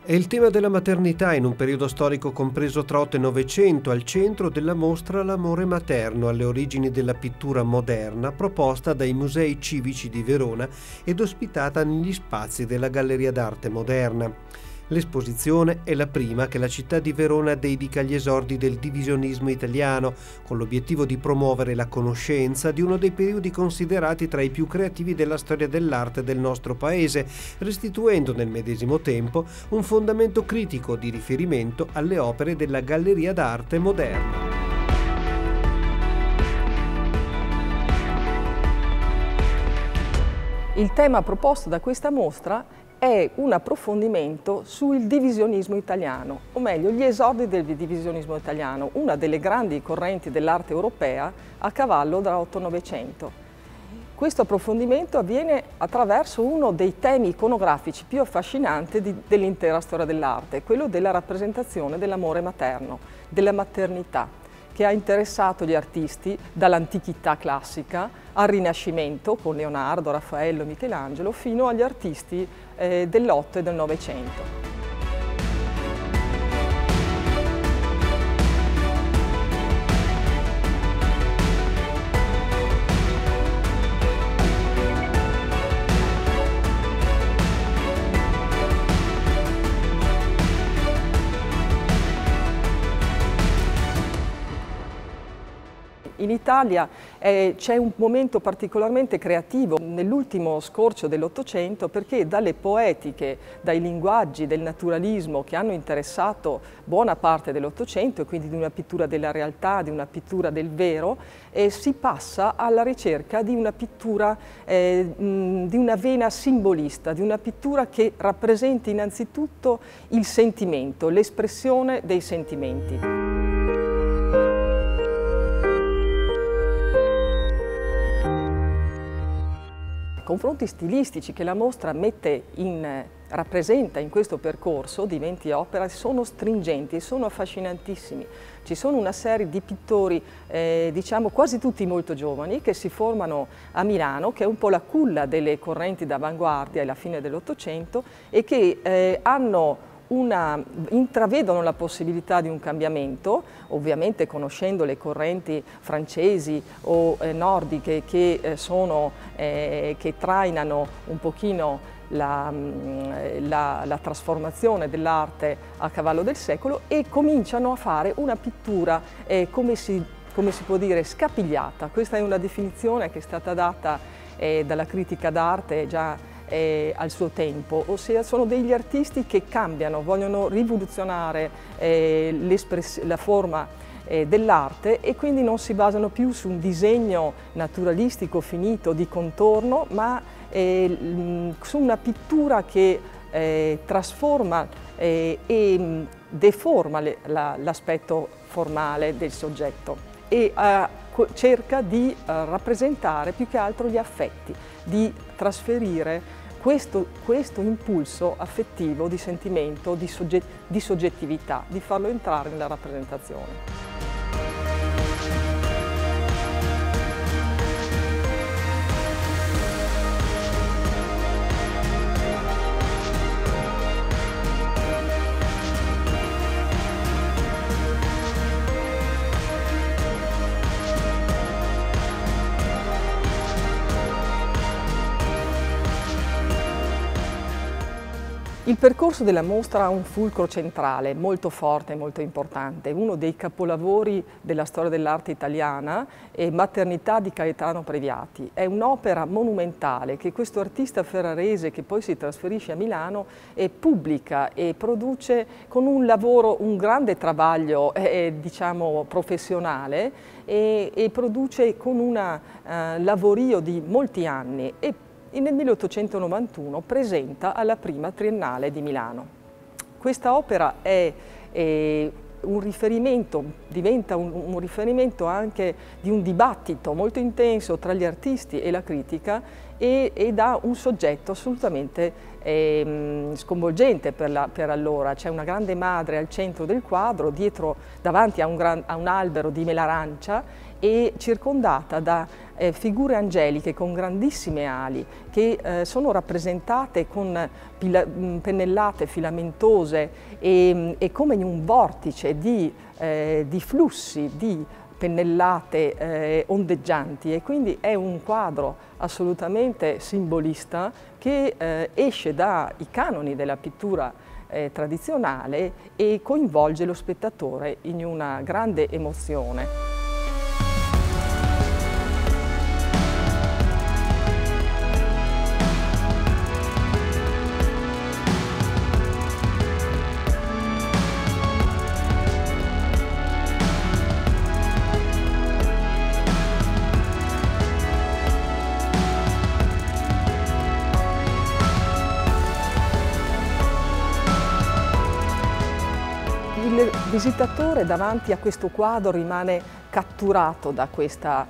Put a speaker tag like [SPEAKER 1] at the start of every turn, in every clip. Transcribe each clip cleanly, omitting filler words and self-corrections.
[SPEAKER 1] È il tema della maternità in un periodo storico compreso tra 8 e 900, al centro della mostra L'amore materno, alle origini della pittura moderna, proposta dai Musei Civici di Verona ed ospitata negli spazi della Galleria d'Arte Moderna. L'esposizione è la prima che la città di Verona dedica agli esordi del divisionismo italiano, con l'obiettivo di promuovere la conoscenza di uno dei periodi considerati tra i più creativi della storia dell'arte del nostro paese, restituendo nel medesimo tempo un fondamento critico di riferimento alle opere della Galleria d'Arte Moderna.
[SPEAKER 2] Il tema proposto da questa mostra è un approfondimento sul divisionismo italiano, o meglio gli esordi del divisionismo italiano, una delle grandi correnti dell'arte europea a cavallo dall'8-900. Questo approfondimento avviene attraverso uno dei temi iconografici più affascinanti dell'intera storia dell'arte, quello della rappresentazione dell'amore materno, della maternità, che ha interessato gli artisti dall'antichità classica al Rinascimento con Leonardo, Raffaello, Michelangelo fino agli artisti dell'8 e del Novecento. In Italia c'è un momento particolarmente creativo nell'ultimo scorcio dell'Ottocento perché dalle poetiche, dai linguaggi del naturalismo che hanno interessato buona parte dell'Ottocento e quindi di una pittura della realtà, di una pittura del vero, si passa alla ricerca di una pittura di una vena simbolista, di una pittura che rappresenti innanzitutto il sentimento, l'espressione dei sentimenti. Confronti stilistici che la mostra rappresenta in questo percorso di 20 opere sono stringenti e sono affascinantissimi. Ci sono una serie di pittori, diciamo quasi tutti molto giovani, che si formano a Milano, che è un po' la culla delle correnti d'avanguardia alla fine dell'Ottocento e che intravedono la possibilità di un cambiamento, ovviamente conoscendo le correnti francesi o nordiche che trainano un pochino la trasformazione dell'arte a cavallo del secolo e cominciano a fare una pittura, come si può dire, scapigliata. Questa è una definizione che è stata data dalla critica d'arte già al suo tempo, ossia sono degli artisti che cambiano, vogliono rivoluzionare la forma dell'arte e quindi non si basano più su un disegno naturalistico finito di contorno, ma su una pittura che trasforma e deforma l'aspetto formale del soggetto e cerca di rappresentare più che altro gli affetti, di trasferire questo impulso affettivo, di sentimento, di soggettività, di farlo entrare nella rappresentazione. Il percorso della mostra ha un fulcro centrale molto forte e molto importante, uno dei capolavori della storia dell'arte italiana è Maternità di Gaetano Previati. È un'opera monumentale che questo artista ferrarese, che poi si trasferisce a Milano, pubblica e produce con un lavoro, un grande travaglio diciamo professionale e produce con un lavorio di molti anni. Nel 1891 presenta alla prima Triennale di Milano. Questa opera un riferimento, diventa un riferimento anche di un dibattito molto intenso tra gli artisti e la critica e dà un soggetto assolutamente sconvolgente per allora. C'è una grande madre al centro del quadro, davanti a un albero di melarancia e circondata da figure angeliche con grandissime ali che sono rappresentate con pennellate filamentose e come in un vortice di flussi di pennellate ondeggianti, e quindi è un quadro assolutamente simbolista che esce dai canoni della pittura tradizionale e coinvolge lo spettatore in una grande emozione. Il visitatore davanti a questo quadro rimane catturato da questa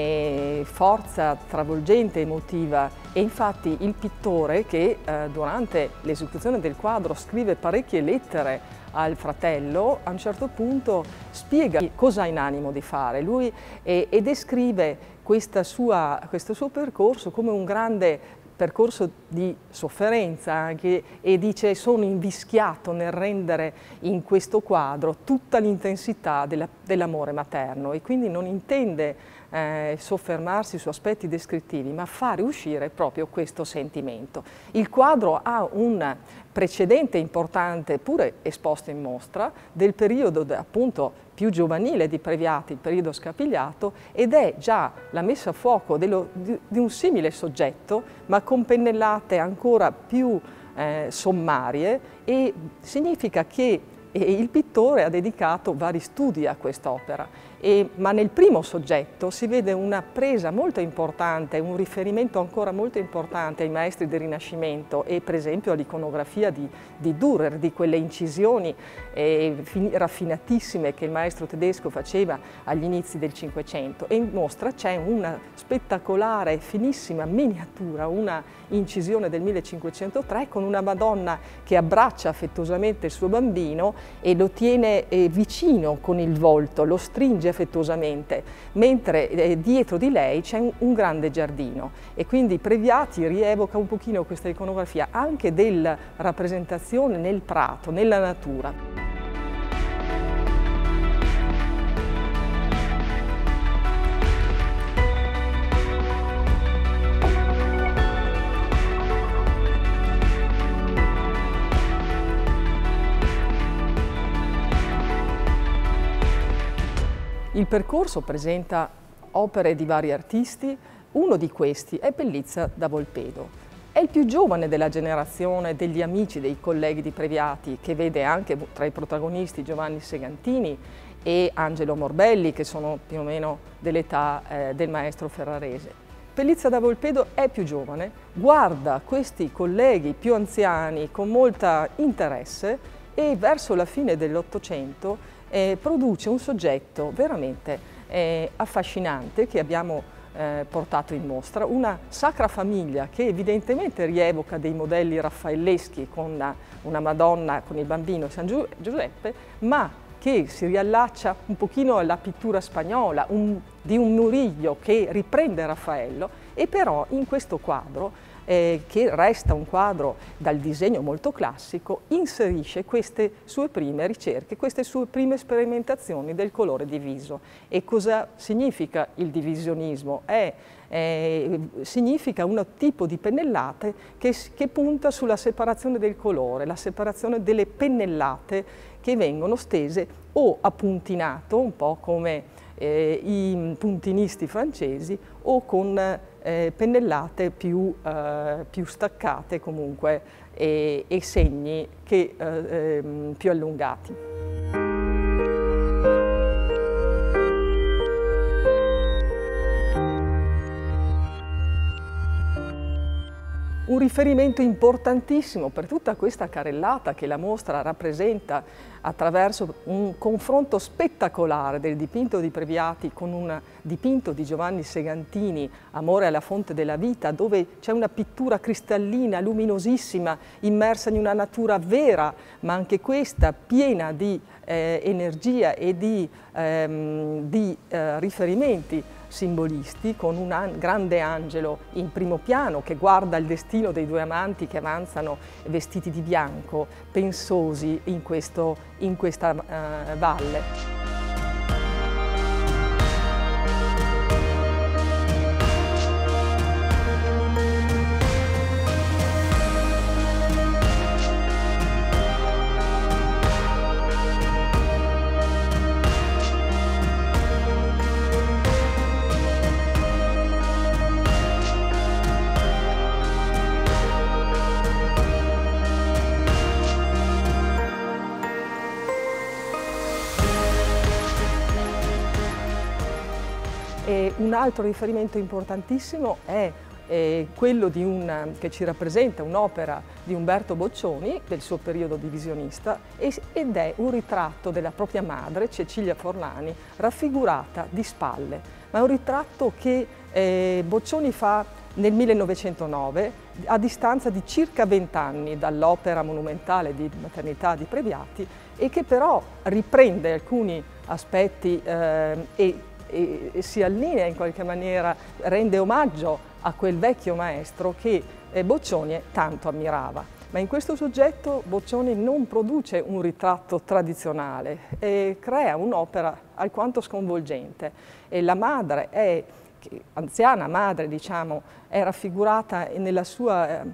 [SPEAKER 2] forza travolgente emotiva, e infatti il pittore, che durante l'esecuzione del quadro scrive parecchie lettere al fratello, a un certo punto spiega cosa ha in animo di fare lui e descrive questo suo percorso come un grande percorso di sofferenza anche, e dice: sono invischiato nel rendere in questo quadro tutta l'intensità dell'amore materno, e quindi non intende soffermarsi su aspetti descrittivi, ma fare uscire proprio questo sentimento. Il quadro ha un precedente importante, pure esposto in mostra, del periodo appunto più giovanile di Previati, il periodo Scapigliato, ed è già la messa a fuoco di un simile soggetto, ma con pennellate ancora più sommarie, e significa che il pittore ha dedicato vari studi a quest'opera. Ma nel primo soggetto si vede una presa molto importante, un riferimento ancora molto importante ai maestri del Rinascimento, e per esempio all'iconografia di Dürer, di quelle incisioni raffinatissime che il maestro tedesco faceva agli inizi del Cinquecento. E in mostra c'è una spettacolare, finissima miniatura, una incisione del 1503 con una Madonna che abbraccia affettuosamente il suo bambino e lo tiene vicino con il volto, lo stringe affettuosamente, mentre dietro di lei c'è un grande giardino. E quindi Previati rievoca un pochino questa iconografia anche della rappresentazione nel prato, nella natura. Il percorso presenta opere di vari artisti. Uno di questi è Pellizza da Volpedo. È il più giovane della generazione degli amici, dei colleghi di Previati, che vede anche tra i protagonisti Giovanni Segantini e Angelo Morbelli, che sono più o meno dell'età del maestro ferrarese. Pellizza da Volpedo è più giovane, guarda questi colleghi più anziani con molto interesse, e verso la fine dell'Ottocento produce un soggetto veramente affascinante che abbiamo portato in mostra, una Sacra Famiglia che evidentemente rievoca dei modelli raffaelleschi con una Madonna con il bambino San Giuseppe, ma che si riallaccia un pochino alla pittura spagnola, di un Murillo che riprende Raffaello, e però in questo quadro che resta un quadro dal disegno molto classico, inserisce queste sue prime ricerche, queste sue prime sperimentazioni del colore diviso. E cosa significa il divisionismo? Significa un tipo di pennellate che punta sulla separazione del colore, la separazione delle pennellate che vengono stese o a puntinato, un po' come i puntinisti francesi, o con pennellate più staccate comunque, e segni più allungati. Un riferimento importantissimo per tutta questa carrellata che la mostra rappresenta attraverso un confronto spettacolare del dipinto di Previati con un dipinto di Giovanni Segantini, Amore alla fonte della vita, dove c'è una pittura cristallina, luminosissima, immersa in una natura vera, ma anche questa piena di energia e di riferimenti simbolisti, con un grande angelo in primo piano che guarda il destino dei due amanti che avanzano vestiti di bianco, pensosi in questa valle. E un altro riferimento importantissimo è quello che ci rappresenta un'opera di Umberto Boccioni, del suo periodo divisionista, ed è un ritratto della propria madre, Cecilia Forlani, raffigurata di spalle. Ma è un ritratto che Boccioni fa nel 1909, a distanza di circa 20 anni dall'opera monumentale di Maternità di Previati, e che però riprende alcuni aspetti e si allinea in qualche maniera, rende omaggio a quel vecchio maestro che Boccioni tanto ammirava. Ma in questo soggetto Boccioni non produce un ritratto tradizionale, crea un'opera alquanto sconvolgente. E la madre anziana madre, diciamo, è raffigurata nella sua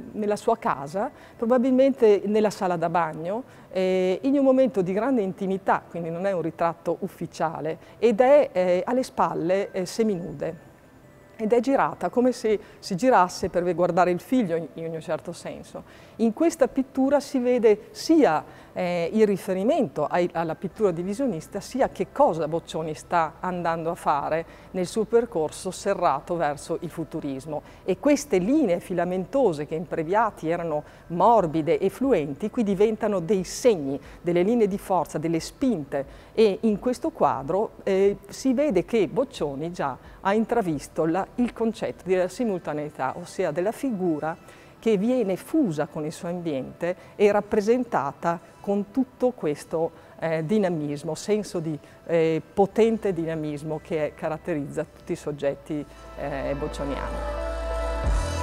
[SPEAKER 2] casa, probabilmente nella sala da bagno, in un momento di grande intimità, quindi non è un ritratto ufficiale, ed è alle spalle seminude. Ed è girata come se si girasse per guardare il figlio in un certo senso. In questa pittura si vede sia il riferimento alla pittura divisionista, sia che cosa Boccioni sta andando a fare nel suo percorso serrato verso il futurismo. E queste linee filamentose che in Previati erano morbide e fluenti, qui diventano dei segni, delle linee di forza, delle spinte. E in questo quadro si vede che Boccioni già ha intravisto il concetto della simultaneità, ossia della figura che viene fusa con il suo ambiente e rappresentata con tutto questo dinamismo, senso di potente dinamismo che caratterizza tutti i soggetti boccioniani.